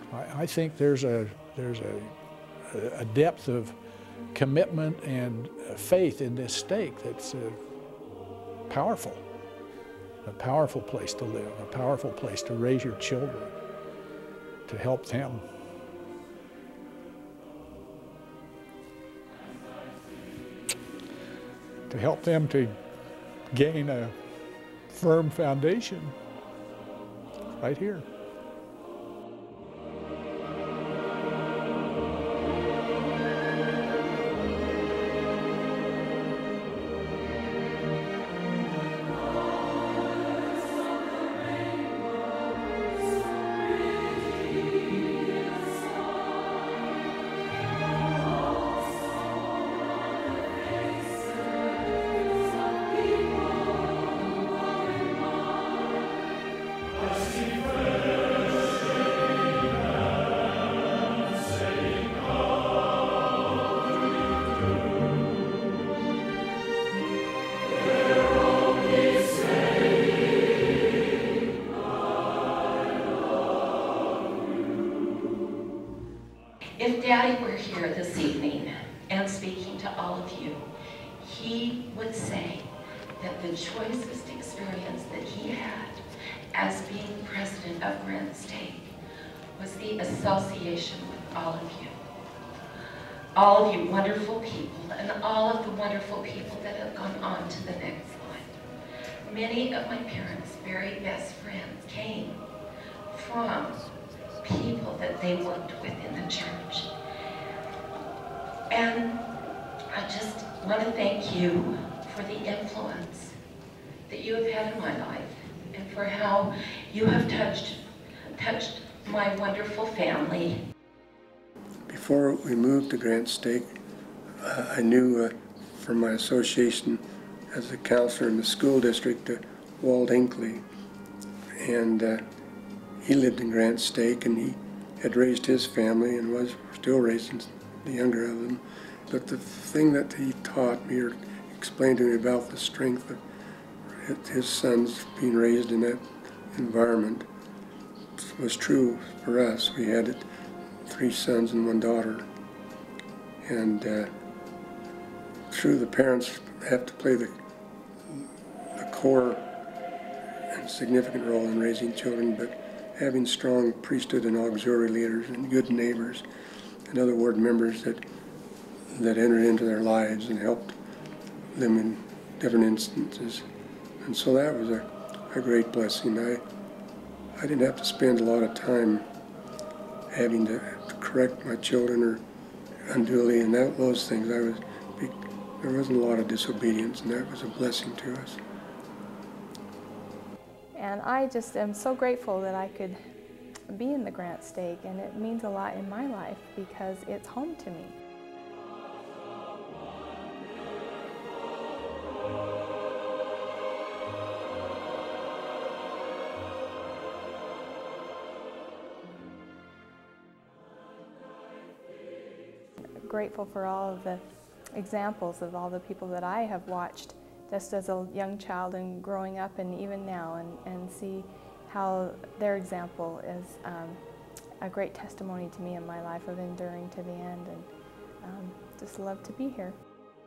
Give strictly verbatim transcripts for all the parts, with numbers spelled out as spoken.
I, I think there's a there's a, a depth of commitment and faith in this stake that's uh, powerful. A powerful place to live, a powerful place to raise your children, to help them. To help them to gain a firm foundation right here. If Daddy were here this evening and speaking to all of you, he would say that the choicest experience that he had as being president of Grant Stake was the association with all of you. All of you wonderful people and all of the wonderful people that have gone on to the next one. Many of my parents' very best friends came from people that they worked with in the church. And I just want to thank you for the influence that you have had in my life and for how you have touched, touched my wonderful family. Before we moved to Grant Stake, uh, I knew uh, from my association as a counselor in the school district, uh, Walt Inkley, and uh, he lived in Grant Stake, and he had raised his family and was still raising the younger of them. But the thing that he taught me or explained to me about the strength of his sons being raised in that environment was true for us. We had three sons and one daughter. And uh, true, the parents have to play the, the core and significant role in raising children, but having strong priesthood and auxiliary leaders and good neighbors and other ward members that that entered into their lives and helped them in different instances. And so that was a, a great blessing. I I didn't have to spend a lot of time having to, to correct my children or unduly and that, those things. I was there wasn't a lot of disobedience, and that was a blessing to us. And I just am so grateful that I could be in the Grant Stake, and it means a lot in my life because it's home to me. Grateful for all of the examples of all the people that I have watched just as a young child and growing up and even now, and, and see how their example is um, a great testimony to me in my life of enduring to the end, and um, just love to be here.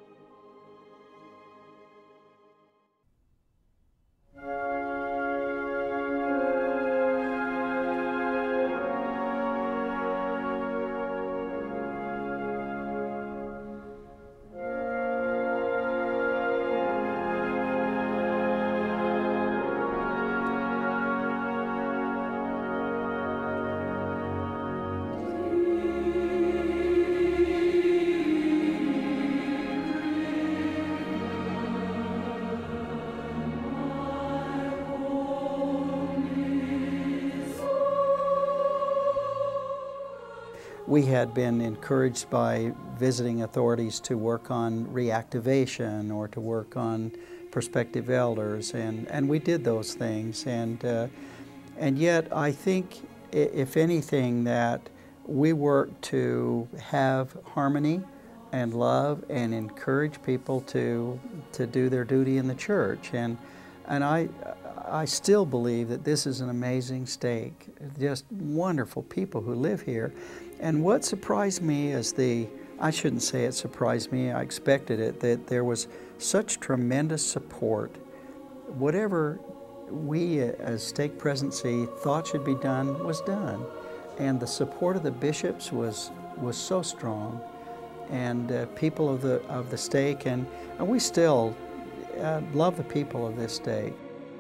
We had been encouraged by visiting authorities to work on reactivation or to work on prospective elders, and, and we did those things. And, uh, and yet I think, if anything, that we worked to have harmony and love and encourage people to, to do their duty in the church. And, and I, I still believe that this is an amazing stake. Just wonderful people who live here. And what surprised me is the, I shouldn't say it surprised me, I expected it, that there was such tremendous support. Whatever we as stake presidency thought should be done was done. And the support of the bishops was, was so strong. And uh, people of the, of the stake, and, and we still uh, love the people of this stake.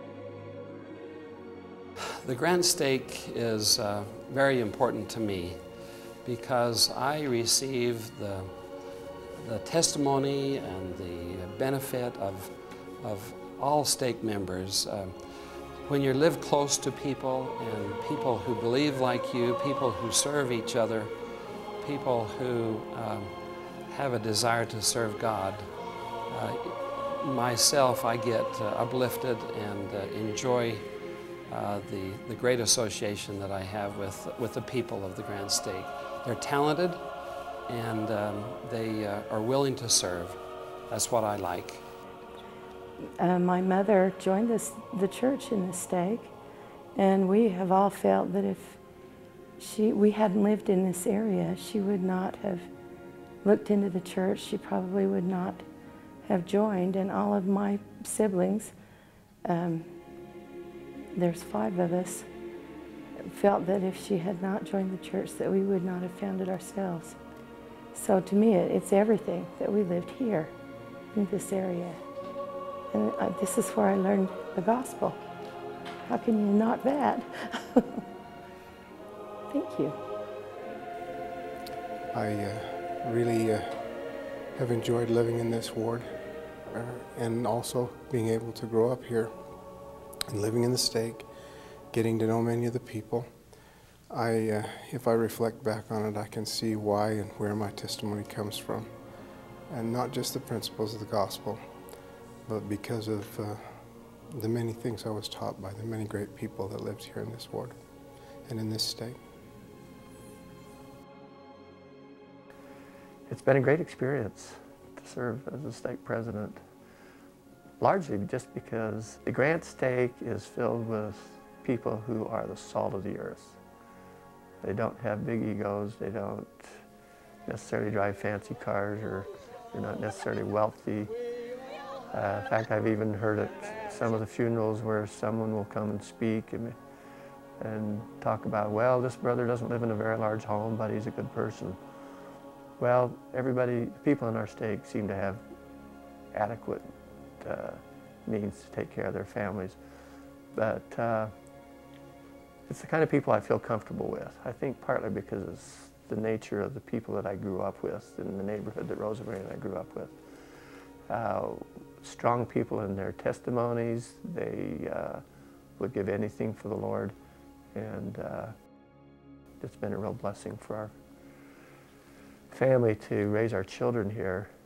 The Grand Stake is uh, very important to me because I receive the, the testimony and the benefit of, of all stake members. Uh, when you live close to people and people who believe like you, people who serve each other, people who um, have a desire to serve God, uh, myself, I get uh, uplifted and uh, enjoy Uh, the, the great association that I have with, with the people of the Grand Stake. They're talented and um, they uh, are willing to serve. That's what I like. Uh, my mother joined this, the church in the stake, and we have all felt that if she, we hadn't lived in this area, she would not have looked into the church. She probably would not have joined, and all of my siblings, um, there's five of us, felt that if she had not joined the church that we would not have found it ourselves. So to me, it, it's everything that we lived here in this area. And uh, this is where I learned the gospel. How can you not that? Thank you. I uh, really uh, have enjoyed living in this ward uh, and also being able to grow up here and living in the stake, getting to know many of the people. I, uh, if I reflect back on it, I can see why and where my testimony comes from. And not just the principles of the gospel, but because of uh, the many things I was taught by the many great people that lived here in this ward and in this stake. It's been a great experience to serve as a stake president. Largely just because the Grand Stake is filled with people who are the salt of the earth. They don't have big egos, they don't necessarily drive fancy cars, or they're not necessarily wealthy. Uh, in fact, I've even heard at some of the funerals where someone will come and speak and, and talk about, well, this brother doesn't live in a very large home, but he's a good person. Well, everybody, people in our stake seem to have adequate Uh, means to take care of their families. But uh, it's the kind of people I feel comfortable with. I think partly because it's the nature of the people that I grew up with in the neighborhood that Rosemary and I grew up with. Uh, strong people in their testimonies. They uh, would give anything for the Lord, and uh, it's been a real blessing for our family to raise our children here